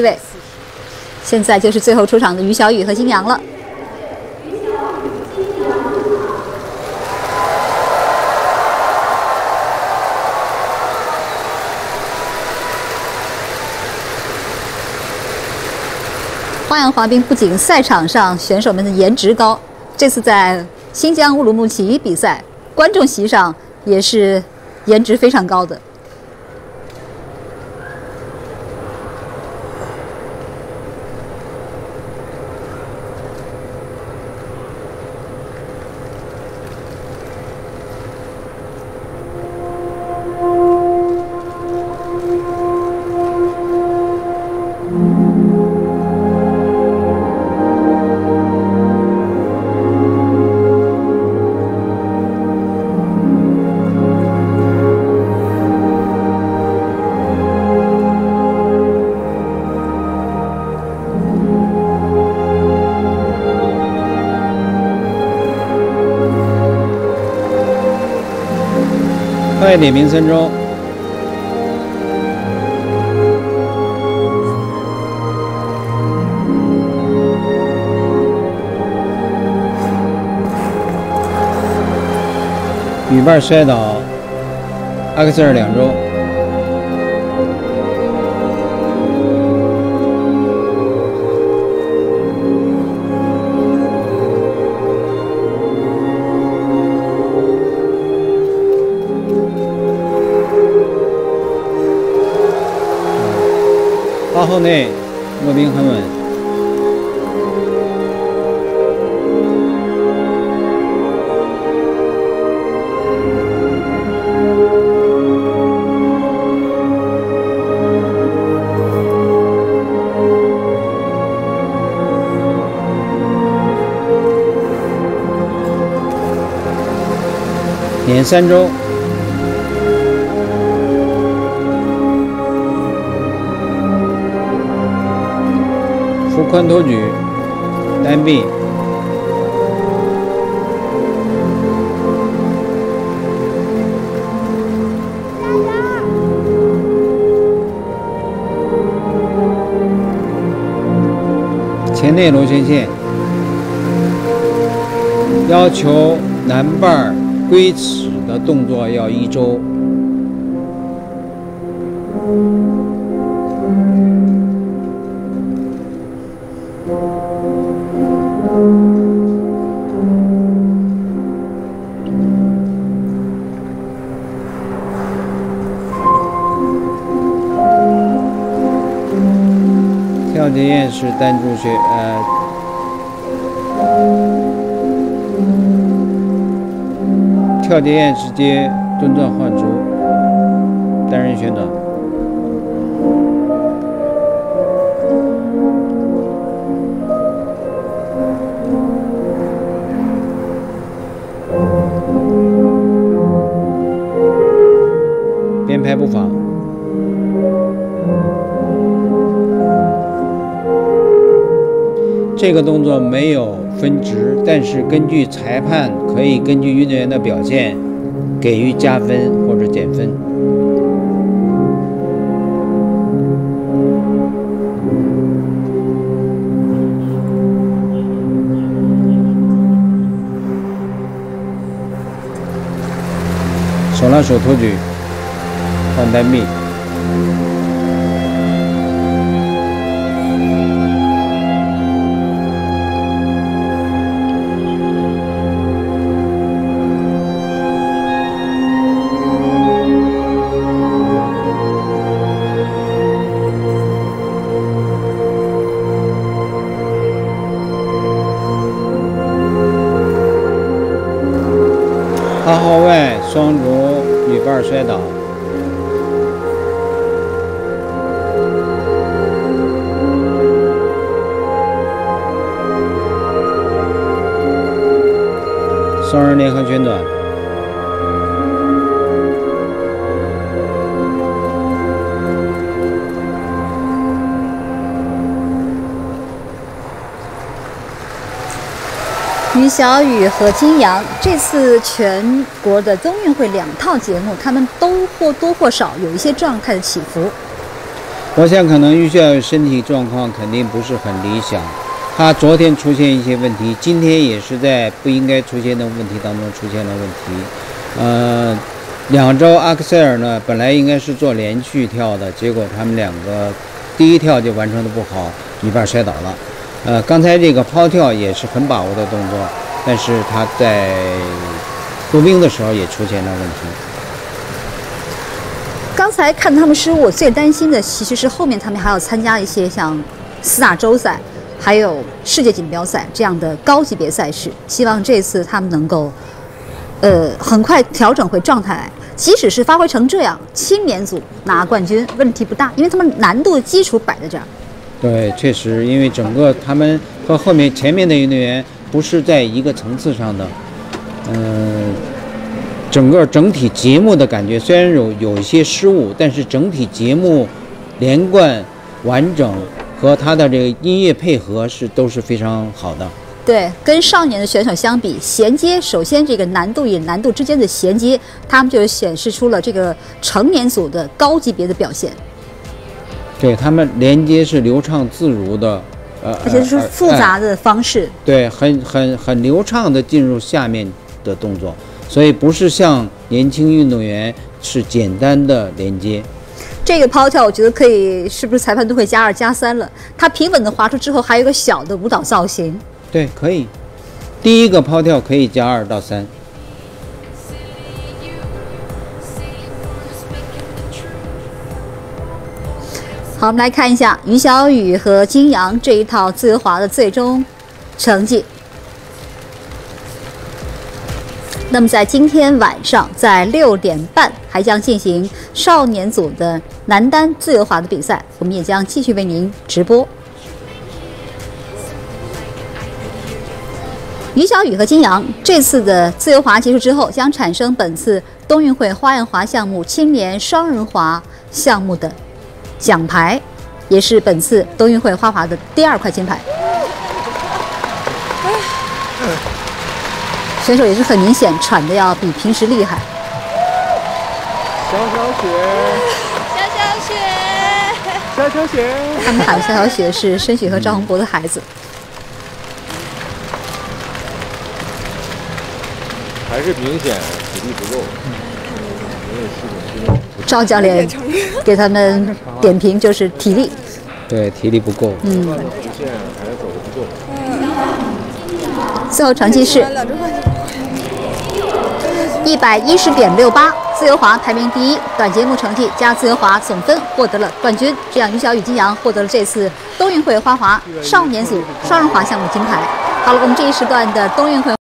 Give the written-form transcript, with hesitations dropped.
位。现在就是最后出场的于小雨和金阳了。花样滑冰不仅赛场上选手们的颜值高，这次在新疆乌鲁木齐比赛，观众席上也是颜值非常高的。 快点评3周。雨瓣摔倒，阿克塞尔2周。八号内，骆宾很稳。点3周。扶髋托举，单臂。前内螺旋线，要求男伴归齿的动作要1周。跳结燕是单柱穴，跳结燕直接蹲转换足，单人旋转。边拍步伐。这个动作没有分值，但是根据裁判可以根据运动员的表现给予加分或者减分。手拉手托举，换单臂。8号外双足雨瓣摔倒，双人联合旋转。 于小雨和金阳这次全国的冬运会2套节目，他们都或多或少有一些状态的起伏。 我想可能于小雨身体状况肯定不是很理想，他昨天出现一些问题，今天也是在不应该出现的问题当中出现了问题。两周阿克塞尔呢，本来应该是做连续跳的，结果他们两个第一跳就完成的不好，一半摔倒了。刚才这个抛跳也是很把握的动作，但是他在入冰的时候也出现了问题。 刚才看他们失误，我最担心的其实是后面他们还要参加一些像4大洲赛，还有世界锦标赛这样的高级别赛事。希望这次他们能够，很快调整回状态来。即使是发挥成这样，青年组拿冠军问题不大，因为他们难度的基础摆在这儿。 对，确实，因为整个他们和前面的运动员不是在一个层次上的，整体节目的感觉虽然有一些失误，但是整体节目连贯完整和他的这个音乐配合都是非常好的。 对，跟少年的选手相比，衔接首先这个难度与难度之间的衔接，他们就显示出了这个成年组的高级别的表现。 对，他们连接是流畅自如的， 而且是复杂的方式。 对，很流畅的进入下面的动作，所以不是像年轻运动员是简单的连接。 这个抛跳，我觉得可以，是不是裁判都会加2加3了？他平稳的滑出之后，还有一个小的舞蹈造型。 对，可以。第一个抛跳可以加2到3。 好，我们来看一下于小雨和金阳这一套自由滑的最终成绩。那么在今天晚上，在6点半还将进行少年组的男单自由滑的比赛，我们也将继续为您直播。于小雨和金阳这次的自由滑结束之后，将产生本次冬运会花样滑项目青年双人滑项目的奖牌，也是本次冬运会花滑的第2块金牌。选手也是很明显喘得要比平时厉害。 小雪， 他们喊的小雪是申雪和赵宏博的孩子。 还是明显体力不够。 赵教练给他们点评就是体力。 对，体力不够。 直线还走得不够。 最后成绩是110.68，自由滑排名第1，短节目成绩加自由滑总分获得了冠军。这样，于小雨、金阳获得了这次冬运会花滑少年组双人滑项目金牌。好了，我们这一时段的冬运会